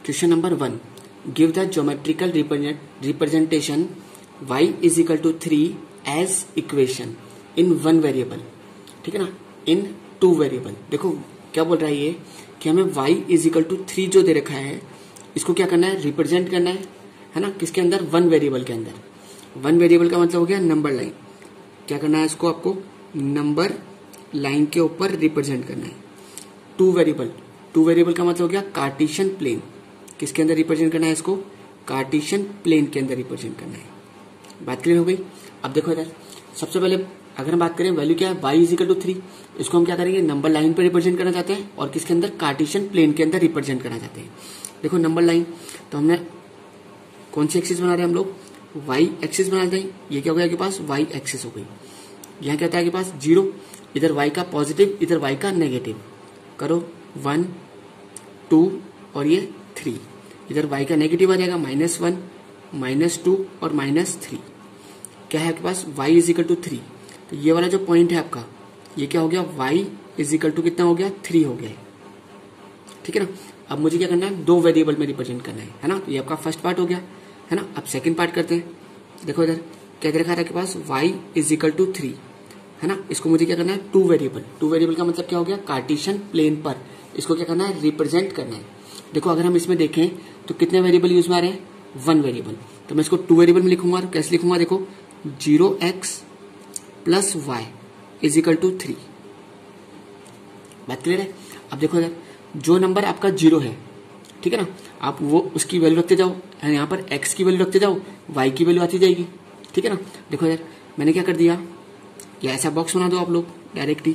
Question number 1, give the geometrical representation y is equal to 3 as equation in one variable, ठीक है ना, इन two variable. देखो क्या बोल रहा है ये कि हमें y इज इक्वल टू 3 जो दे रखा है इसको क्या करना है, रिप्रेजेंट करना है ना, किसके अंदर, वन वेरिएबल के अंदर। वन वेरिएबल का मतलब हो गया नंबर लाइन, क्या करना है इसको, आपको नंबर लाइन के ऊपर रिप्रेजेंट करना है। टू वेरिएबल का मतलब हो गया कार्टेशियन प्लेन, किसके अंदर रिप्रेजेंट करना है इसको, कार्टेशियन प्लेन के अंदर रिप्रेजेंट करना है। बात क्लियर हो गई। अब देखो इधर सबसे पहले अगर हम बात करें वैल्यू क्या है, y इज इक्वल टू 3, इसको हम क्या करेंगे, नंबर लाइन पर रिप्रेजेंट करना चाहते हैं और किसके अंदर, कार्टेशियन प्लेन के अंदर रिप्रेजेंट करना चाहते हैं। देखो नंबर लाइन, तो हमने कौन सी एक्सिस बना रहे हैं हम लोग, y एक्सिस बना दें। ये क्या हो गया आपके पास, y एक्सिस हो गई। यहाँ क्या होता है आपके पास 0, इधर y का पॉजिटिव इधर y का नेगेटिव, करो 1 2 और ये 3, इधर y का नेगेटिव आ जाएगा -1 -2 और -3। क्या है आपके पास, y इज इक्वल टू 3, तो ये वाला जो पॉइंट है आपका ये क्या हो गया, y इज इक्वल टू कितना हो गया, 3 हो गया, ठीक है ना। अब मुझे क्या करना है, दो वेरिएबल में रिप्रेजेंट करना है ना, तो ये आपका फर्स्ट पार्ट हो गया है ना। अब सेकंड पार्ट करते हैं। देखो इधर क्या दे रखा है आपके पास, y इज इक्वल टू 3 है ना, इसको मुझे क्या करना है, टू वेरिएबल का मतलब क्या हो गया, कार्टेशियन प्लेन पर इसको क्या करना है, रिप्रेजेंट करना है। देखो अगर हम इसमें देखें तो कितने वेरिएबल यूज में आ रहे हैं, वन वेरिएबल, तो मैं इसको टू वेरिएबल में लिखूंगा। और कैसे लिखूंगा, देखो 0x plus y is equal to 3। बात क्लियर है। अब देखो इधर जो नंबर आपका 0 है, ठीक है ना, आप वो उसकी वैल्यू रखते जाओ, यहाँ पर x की वैल्यू रखते जाओ, y की वैल्यू आती जाएगी, ठीक है ना। देखो इधर मैंने क्या कर दिया, या ऐसा बॉक्स बना दो आप लोग डायरेक्टली,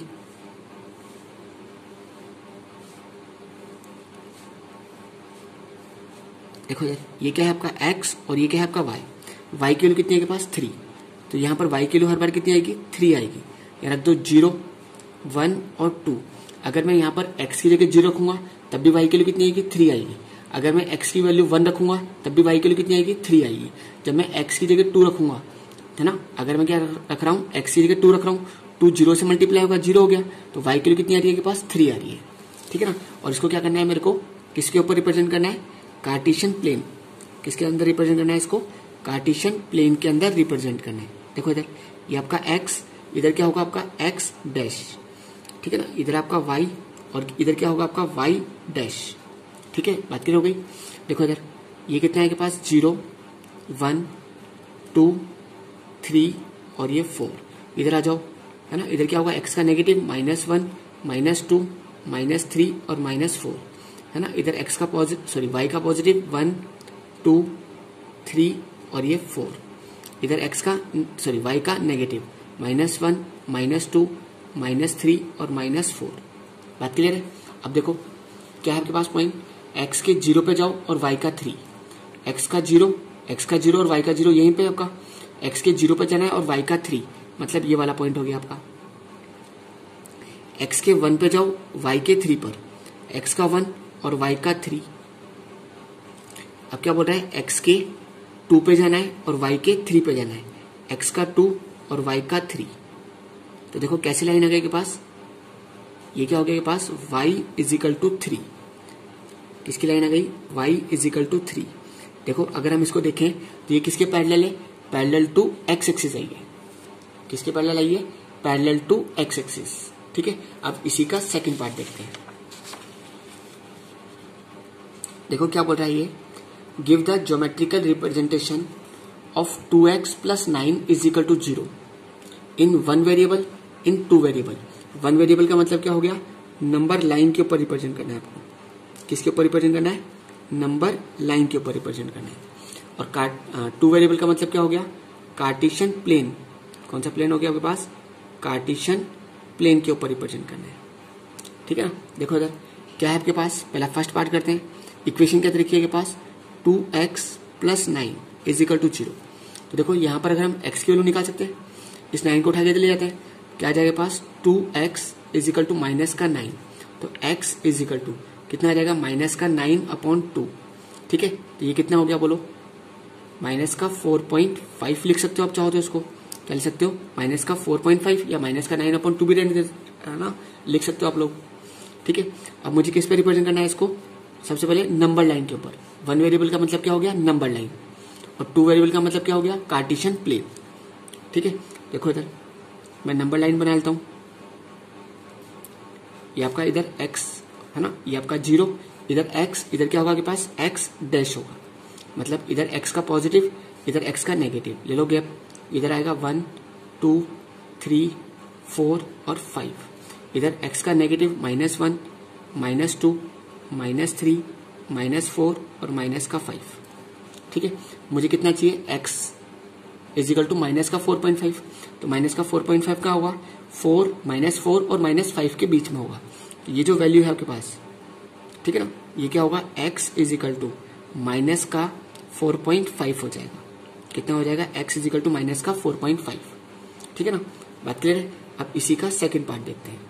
देखो इधर ये क्या है आपका x और ये क्या है आपका y की वैल्यू कितनी है आपके पास, 3, तो यहाँ पर y की वैल्यू हर बार कितनी आएगी, 3 आएगी। यहाँ रख दो 0 1 और 2। अगर मैं यहाँ पर x की जगह 0 रखूंगा तब भी y की वैल्यू कितनी आएगी, 3 आएगी। अगर मैं x की वैल्यू 1 रखूंगा तब भी y की वैल्यू कितनी आएगी, 3 आएगी। जब मैं x की जगह 2 रखूंगा, है ना, अगर मैं क्या रख रहा हूँ, x की जगह 2 रख रहा हूँ, 2 0 से मल्टीप्लाई होगा 0 हो गया, तो y की वैल्यू कितनी आ रही है, के पास 3 आ रही है, ठीक है ना। और इसको क्या करना है, मेरे को किसके ऊपर रिप्रेजेंट करना है, कार्टेशियन प्लेन, किसके अंदर रिप्रेजेंट करना है इसको, कार्टेशियन प्लेन के अंदर रिप्रेजेंट करना है। देखो इधर ये आपका x, इधर क्या होगा आपका x डैश, ठीक है ना, इधर आपका y और इधर क्या होगा आपका y डैश, ठीक है। बात क्लियर हो गई। देखो इधर ये कितना है के पास, 0 1 2 3 और ये 4, इधर आ जाओ, है ना। इधर क्या होगा, x का नेगेटिव -1 -2 -3 और -4, है ना। इधर x का पॉजिटिव, सॉरी y का पॉजिटिव 1 2 3 और ये 4, इधर x का, सॉरी y का नेगेटिव -1 -2 -3 और -4। बात क्लियर है। अब देखो क्या है आपके पास पॉइंट, x के 0 पे जाओ और y का 3, x का 0 और y का 0 यहीं पे आपका, x के 0 पे जाना है और y का 3, मतलब ये वाला पॉइंट हो गया आपका। x के 1 पे जाओ, y के 3 पर, x का 1 और y का 3। अब क्या बोल रहा है, x के 2 पे जाना है और y के 3 पे जाना है, x का 2 और y का 3। तो देखो कैसी लाइन आ गई के पास, ये क्या हो गया के पास, y इज इक्वल टू 3, किसकी लाइन आ गई, y इज इक्वल टू 3। देखो अगर हम इसको देखें तो ये किसके पैरेलल है, पैरेलल टू x एक्सिस आई है, किसके पैरेलल आई है, पैरेलल टू x एक्सिस, ठीक है। अब इसी का सेकंड पार्ट देखते हैं। देखो क्या बोल रहा है ये, give the geometrical representation of 2x plus 9 is equal to 0 in one variable in two variable. One variable का मतलब क्या हो गया, नंबर लाइन के ऊपर रिप्रेजेंट करना है आपको, किसके ऊपर रिप्रेजेंट करना है, नंबर लाइन के ऊपर रिप्रेजेंट करना है। और टू वेरिएबल का मतलब क्या हो गया, कार्टेशियन प्लेन, कौन सा प्लेन हो गया आपके पास, कार्टेशियन प्लेन के ऊपर रिप्रेजेंट करना है, ठीक है ना। देखो इधर क्या है आपके पास, पहला फर्स्ट पार्ट करते हैं। इक्वेशन क्या तरीके के पास, 2x plus 9 is equal to 0। तो देखो यहाँ पर अगर हम x की वैल्यू निकाल सकते हैं, इस 9 को उठा के ले जाते हैं, क्या आ जाएगा पास, 2x is equal to minus का 9, तो x इज इक्वल टू कितना आ जाएगा, -9/2, ठीक है। तो ये कितना हो गया बोलो, -4.5 लिख सकते हो आप चाहो तो, इसको क्या लिख सकते हो, -4.5 या -9/2 भी रहने ना लिख सकते हो आप लोग, ठीक है। अब मुझे किस पे रिप्रेजेंट करना है इसको, सबसे पहले नंबर लाइन के ऊपर। 1 वेरिएबल का मतलब क्या हो गया, नंबर लाइन, और 2 वेरिएबल का मतलब क्या हो गया, कार्टेशियन प्लेन। ठीक है, देखो इधर मैं नंबर लाइन बना लेता हूं। ये आपका इधर x है ना, ये आपका 0, इधर x, इधर क्या होगा आपके पास x डैश होगा, मतलब इधर x का पॉजिटिव, इधर x का नेगेटिव। ले लो गैप, इधर आएगा 1 2 3 4 और 5, इधर x का नेगेटिव -1 -2 -3 -4 और -5। ठीक है, मुझे कितना चाहिए, x इजिकल टू माइनस का 4.5, तो माइनस का 4.5 का होगा 4 -4 और -5 के बीच में होगा। तो ये जो वैल्यू है आपके पास, ठीक है ना, ये क्या होगा, x इजिकल टू माइनस का 4.5 हो जाएगा। कितना हो जाएगा, x इजिकल टू माइनस का 4.5। ठीक है ना, बात क्लियर है। अब इसी का सेकंड पार्ट देखते हैं।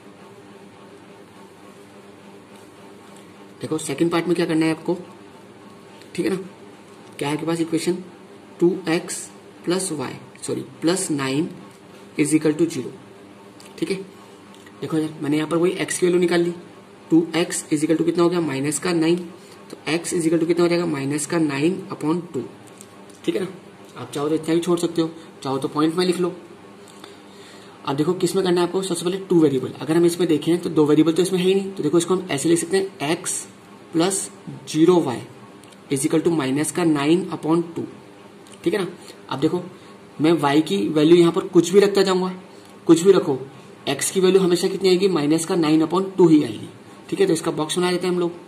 देखो सेकंड पार्ट में क्या करना है आपको, ठीक है ना, क्या है आपके पास equation, 2x plus 9 is equal to 0। ठीक है, देखो यार मैंने यहाँ पर वही x की वैल्यू निकाल ली। 2x इज इक्वल टू कितना हो गया, माइनस का 9, तो x इज इक्वल टू कितना हो जाएगा, माइनस का 9/2। ठीक है ना, आप चाहो तो इतना भी छोड़ सकते हो, चाहो तो पॉइंट में लिख लो। अब देखो किस में करना है आपको, सबसे पहले 2 वेरिएबल। अगर हम इसमें देखें तो 2 वेरिएबल तो इसमें है ही नहीं, तो देखो इसको हम ऐसे लिख सकते हैं, x plus 0y is equal to minus का 9/2। ठीक है ना, अब देखो मैं y की वैल्यू यहाँ पर कुछ भी रखता जाऊंगा, कुछ भी रखो, x की वैल्यू हमेशा कितनी आएगी, माइनस का 9/2 ही आएगी। ठीक है, तो इसका बॉक्स बना देते हैं हम लोग।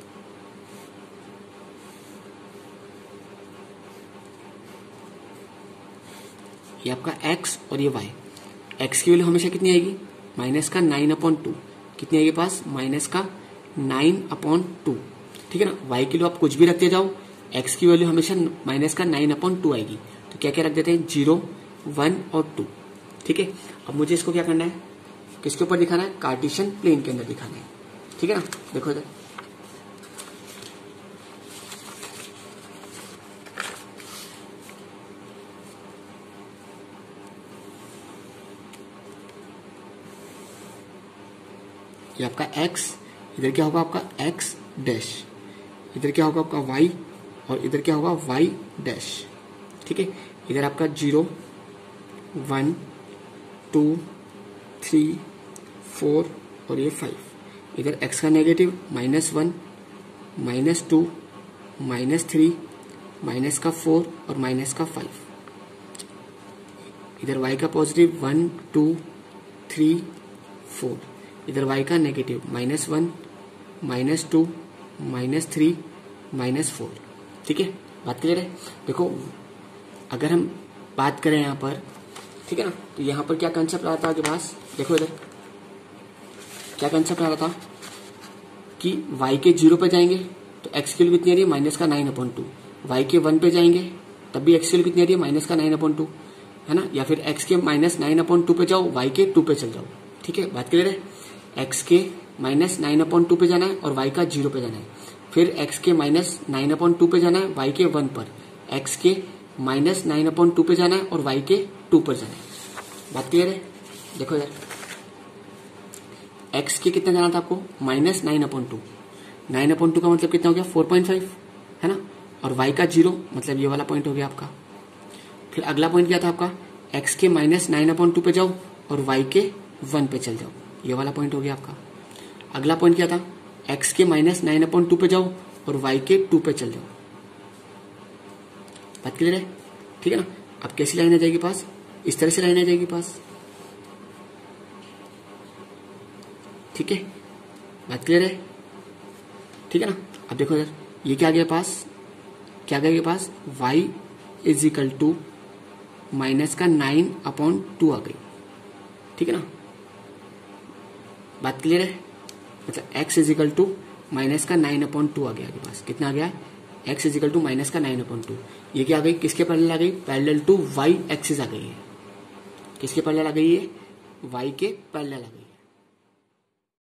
ये आपका x और ये y, x की वैल्यू हमेशा कितनी आएगी, माइनस का 9/2, कितनी आएगी पास, माइनस का 9/2। ठीक है ना, y की वैल्यू आप कुछ भी रखते जाओ, x की वैल्यू हमेशा माइनस का 9/2 आएगी। तो क्या क्या रख देते हैं, 0 1 और 2। ठीक है, अब मुझे इसको क्या करना है, किसके ऊपर दिखाना है, कार्टेशियन प्लेन के अंदर दिखाना है। ठीक है ना, देखो इधर ये आपका x, इधर क्या होगा आपका x डैश, इधर क्या होगा आपका y, और इधर क्या होगा y डैश। ठीक है, इधर आपका 0 1 2 3 4 और ये 5, इधर x का नेगेटिव -1 -2 -3 -4 और -5, इधर y का पॉजिटिव 1 2 3 4, इधर y का नेगेटिव -1 -2 -3 -4। ठीक है, बात क्लियर है। देखो अगर हम बात करें यहाँ पर, ठीक है ना, तो यहाँ पर क्या कंसेप्ट आ रहा था आपके पास, देखो इधर क्या कंसेप्ट आ रहा था कि y के 0 पे जाएंगे तो x की वैल्यू कितनी आ रही है, माइनस का 9/2, y के 1 पे जाएंगे तब भी x की वैल्यू कितनी आ रही है, माइनस का 9/2, है ना, या फिर x के -9/2 पे जाओ, y के 2 पे चल जाओ। ठीक है, बात क्लियर है। x के -9/2 पे जाना है और y का 0 पे जाना है, फिर x के -9/2 पे जाना है, y के 1 पर, x के -9/2 पे जाना है और y के 2 पर जाना है। बात क्लियर है। देखो यार x के कितना जाना था आपको, -9/2, 9/2 का मतलब कितना हो गया, 4.5, है ना, और y का 0 मतलब ये वाला पॉइंट हो गया आपका। फिर अगला पॉइंट क्या था आपका, x के -9/2 पे जाओ और y के 1 पे चल जाओ, ये वाला पॉइंट हो गया आपका। अगला पॉइंट क्या था, x के -9/2 पे जाओ और y के 2 पे चल जाओ। बात क्लियर है। ठीक है ना, अब कैसी लाइन आ जाएगी पास, इस तरह से लाइन आ जाएगी पास। ठीक है, बात क्लियर है। ठीक है ना, अब देखो यार ये क्या आ गया पास, क्या आ गया पास, y is equal to minus का 9/2 आ गई। ठीक है ना, बात क्लियर है, मतलब x is equal to minus का 9/2 आ गया आपके पास। कितना आ गया, x is equal to minus का 9/2। ये क्या आ गई, किसके पैरेलल आ गई, पैरेलल टू y एक्सिस आ गई है। किसके पैरेलल आ गई है, y के पैरेलल आ गई।